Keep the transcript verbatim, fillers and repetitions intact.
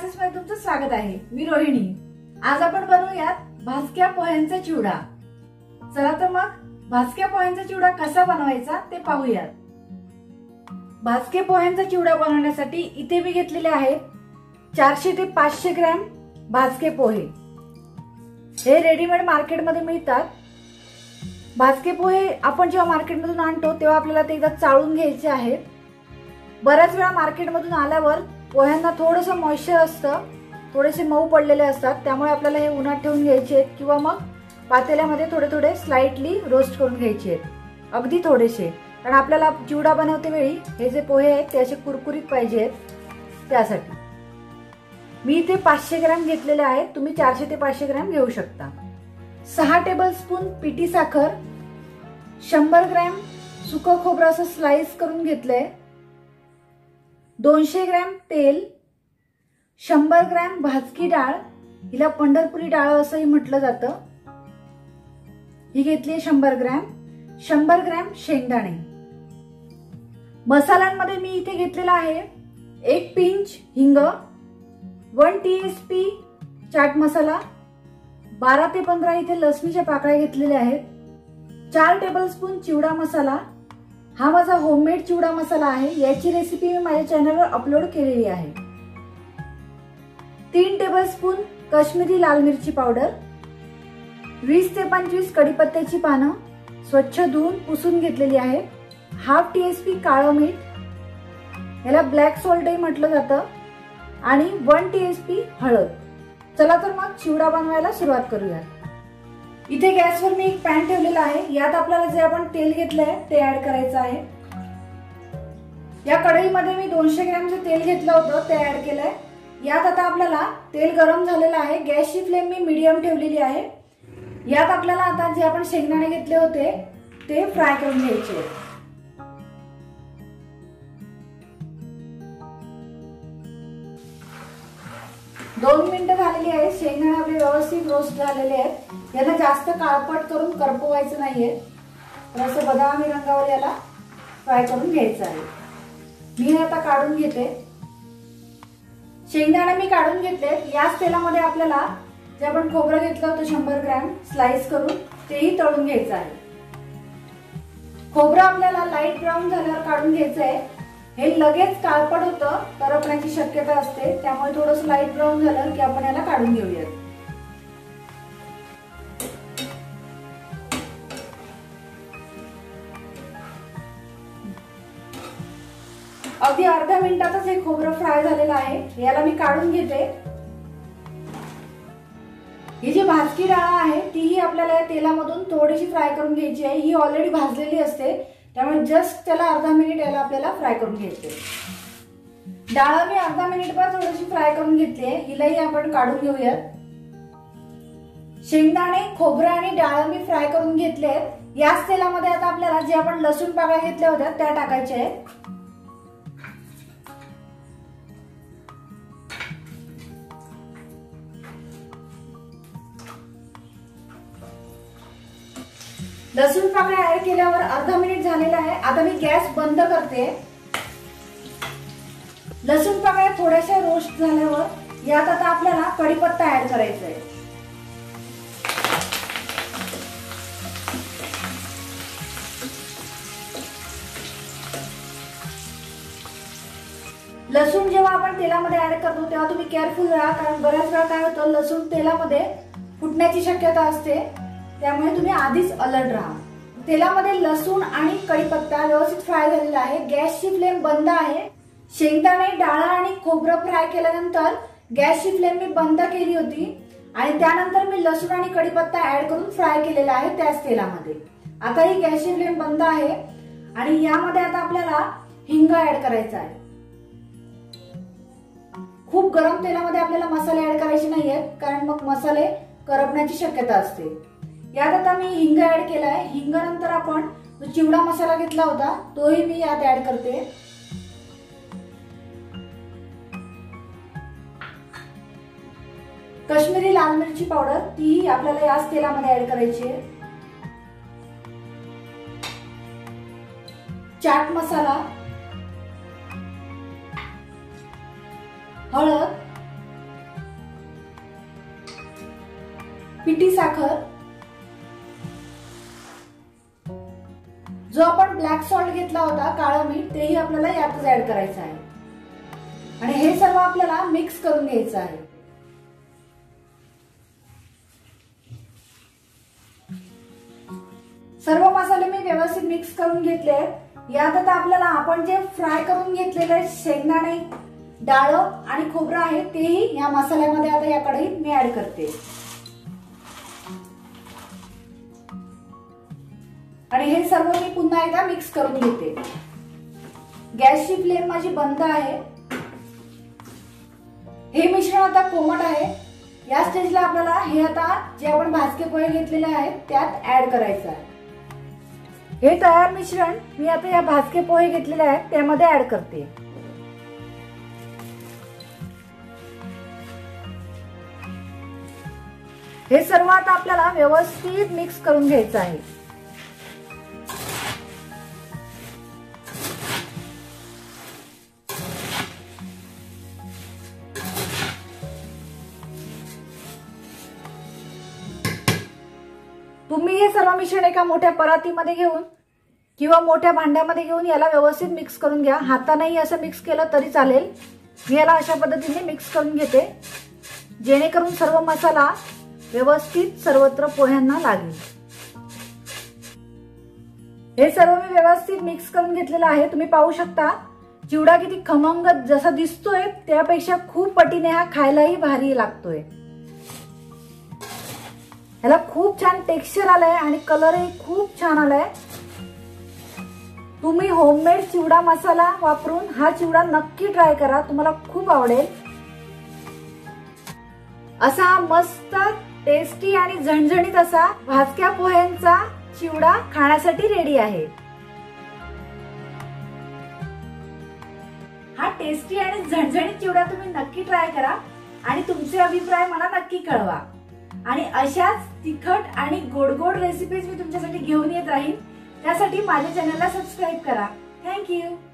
Classes मध्ये तुमचं स्वागत आहे। मी रोहिणी। आज आपण बनवूयात भाजक्या पोह्यांचा चिवडा। चला तर मग भाजक्या पोह्यांचा चिवडा कसा बनवायचा ते पाहूयात। भाजके पोह्यांचा चिवडा बनवण्यासाठी इथे मी घेतलेले आहेत चारशे ते पाचशे ग्रॅम भाजके पोहे। हे रेडीमेड मार्केटमध्ये मिळतात। भाजके पोहे आपण जेव्हा मार्केटमधून आणतो तेव्हा आपल्याला ते एकदा चाळून घ्यायचे आहेत। बऱ्याच वेळा मार्केटमधून आल्यावर पोह्यांना थोडंसं मॉइश्चर असतं, थोडेसे मऊ पडलेले असतात, त्यामुळे आपल्याला हे उन्हात ठेवून घ्यायचे आहेत किंवा मग पातेल्यामध्ये थोडे थोडे स्लाइटली रोस्ट करून घ्यायचे आहेत, अगदी थोडेसे, कारण आपल्याला चिवडा बनवते वेळी हे जे पोहे आहेत ते असे कुरकुरीत पाहिजेत। त्यासाठी मी इथे पाचशे ग्रॅम घेतलेले आहेत, तुम्ही चारशे ते पाचशे ग्रॅम घेऊ शकता। सहा टेबलस्पून पिठी साखर, शंभर ग्रॅम सुकं खोबरं असं स्लाइस करून घेतलंय, दोनशे ग्रॅम तेल, शंभर ग्रॅम भाजकी डाळ, हिला पंढरपुरी डाळ असंही म्हटलं जातं, ही घेतली शंभर ग्रॅम, शंभर ग्रॅम शेंगदाणे। मसाल्यांमध्ये मी इथे घेतलेला आहे एक पिंच हिंग, वन टीएसपी चाट मसाला, बारा ते पंधरा इथे लसणीच्या पाकळ्या घेतलेल्या आहेत, चार टेबलस्पून चिवडा मसाला। हा माझा होममेड चिवडा मसाला आहे, याची रेसिपी मी माझ्या चॅनलवर अपलोड केलेली आहे। तीन टेबलस्पून काश्मीरी लाल मिरची पावडर, वीस ते पंचवीस कढीपत्त्याची पानं स्वच्छ धुवून पुसून घेतलेली आहेत, हाफ टीएसपी काळं मीठ, याला ब्लॅक सॉल्टही म्हटलं जातं, आणि वन टीएसपी हळद। चला तर मग चिवडा बनवायला सुरुवात करूया। इथे गॅसवर मी एक पॅन ठेवलेला आहे, यात आपल्याला जे आपण तेल घेतलंय ते ऍड करायचं आहे। या कढईमध्ये मी दोनशे ग्रॅम जे तेल घेतलं होतं ते ऍड केलंय। यात आता आपल्याला तेल गरम झालेलं आहे, गॅसची फ्लेम मी मीडियम ठेवलेली आहे। यात आपल्याला आता जे आपण शेंगदाणे घेतले होते ते फ्राय करून घ्यायचे। दोन मिनिटं झालेली आहेत, शेंगदाणे आपले व्यवस्थित रोस्ट झालेले आहेत। याला जास्त काळपट करून करपवायचं नाहीये, तर असं बदामी रंगावर याला फ्राय करून घ्यायचं आहे। मी हे आता काढून घेते। शेंगदाणे मी काढून घेतले। याच तेलामध्ये आपल्याला जे आपण खोबरं घेतलं होतं शंभर ग्रॅम स्लाइस करून तेही तळून घ्यायचं आहे। खोबरं आपल्याला लाईट ब्राऊन झाल्यावर काढून घ्यायचं आहे। हे लगेच काळपट होतं, करपण्याची शक्यता असते, त्यामुळे थोडंसं लाईट ब्राऊन झालं की आपण याला काढून घेऊयात। अगदी अर्ध्या मिनिटातच हे खोबरं फ्राय झालेलं आहे, याला मी काढून घेते। ही जी भाजकी डाळ आहे तीही आपल्याला या तेलामधून थोडीशी फ्राय करून घ्यायची आहे। ही ऑलरेडी भाजलेली असते, त्यामुळे जस्ट त्याला अर्धा मिनिट याला आपल्याला फ्राय करून घ्यायचे। डाळ मी अर्धा मिनिटभर थोडीशी फ्राय करून घेतली आहे, हिलाही आपण काढून घेऊयात। शेंगदाणे, खोबरं आणि डाळ मी फ्राय करून घेतले आहेत। याच तेलामध्ये आता आपल्याला जे आपण लसूण पाकळ्या घेतल्या होत्या त्या टाकायच्या आहेत। लसूण पाकळ्या ऍड केल्यावर अर्धा मिनिट झालेला आहे, आता मी गॅस बंद करते। लसूण पाकळ्या थोड्याशा रोस्ट झाल्यावर यात आता आपल्याला कढीपत्ता ऍड करायचा आहे। लसूण जेव्हा आपण तेलामध्ये ऍड करतो तेव्हा तुम्ही केअरफुल राहा, कारण बऱ्याच वेळा काय होतं लसूण तेलामध्ये फुटण्याची शक्यता असते, त्यामुळे तुम्ही आधीच अलर्ट राहा। तेलामध्ये लसूण आणि कढीपत्ता व्यवस्थित फ्राय झालेला आहे, गॅसची फ्लेम बंद आहे। शेंगदाणे, डाळ आणि खोबरं फ्राय केल्यानंतर गॅसची फ्लेम मी बंद केली होती आणि त्यानंतर मी लसूण आणि कढीपत्ता ऍड करून फ्राय केलेला आहे त्याच तेलामध्ये। आता ही गॅसची फ्लेम बंद आहे आणि यामध्ये आता आपल्याला हिंग ऍड करायचा आहे। खूप गरम तेलामध्ये आपल्याला मसाले ऍड करायचे नाहीयेत, कारण मग मसाले करपण्याची शक्यता असते। यात आता मी हिंग ऍड केलाय। हिंग नंतर आपण जो चिवडा मसाला घेतला होता तोही मी यात ऍड करते। काश्मीरी लाल मिरची पावडर ती आपल्याला याच तेलामध्ये ऍड करायची आहे। चाट मसाला, हळद, पिठी साखर, जो आपण ब्लॅक सॉल्ट घेतला होता काळं मीठ तेही आपल्याला यातच ऍड करायचं आहे आणि हे सर्व आपल्याला मिक्स करून घ्यायचं आहे। सर्व मसाले मी व्यवस्थित मिक्स करून घेतले आहेत। यात आता आपल्याला आपण जे फ्राय करून घेतलेले शेंगदाणे, डाळ आणि खोबरं आहे तेही या मसाल्यामध्ये आता या कढईत मी ऍड करते आणि हे सर्व मी पुन्हा एकदा मिक्स करून घेते। गॅसची फ्लेम माझी बंद आहे। हे मिश्रण आता कोमट आहे। या स्टेजला आपल्याला हे आता जे आपण भाजके पोहे घेतलेले आहेत त्यात ऍड करायचं आहे। हे तयार मिश्रण मी आता या भाजके पोहे घेतलेले आहेत त्यामध्ये ऍड करते। हे सर्व आता आपल्याला व्यवस्थित मिक्स करून घ्यायचं आहे। तुम्ही हे सर्व मिश्रण एका मोठ्या परातीमध्ये घेऊन किंवा मोठ्या भांड्यामध्ये घेऊन याला व्यवस्थित मिक्स करून घ्या। हातानेही असं मिक्स केलं तरी चालेल। मी याला अशा पद्धतीने मिक्स करून घेते जेणेकरून सर्व मसाला व्यवस्थित सर्वत्र पोह्यांना लागेल। हे सर्व मी व्यवस्थित मिक्स करून घेतलेलं आहे। तुम्ही पाहू शकता चिवडा किती खमंग जसा दिसतोय त्यापेक्षा खूप पटीने हा खायलाही भारी लागतोय। याला खूप छान टेक्स्चर आलंय आणि कलरही खूप छान आलाय। तुम्ही होममेड चिवडा मसाला वापरून हा चिवडा नक्की ट्राय करा, तुम्हाला खूप आवडेल। असा हा मस्त टेस्टी आणि झणझणीत असा भाजक्या पोह्यांचा चिवडा खाण्यासाठी रेडी आहे। हा टेस्टी आणि झणझणीत चिवडा तुम्ही नक्की ट्राय करा आणि तुमचे अभिप्राय मला नक्की कळवा। आणि अशाच तिखट आणि गोड गोड रेसिपीज मी तुमच्यासाठी घेऊन येत राहीन। त्यासाठी माझ्या चॅनलला सबस्क्राईब करा। Thank you.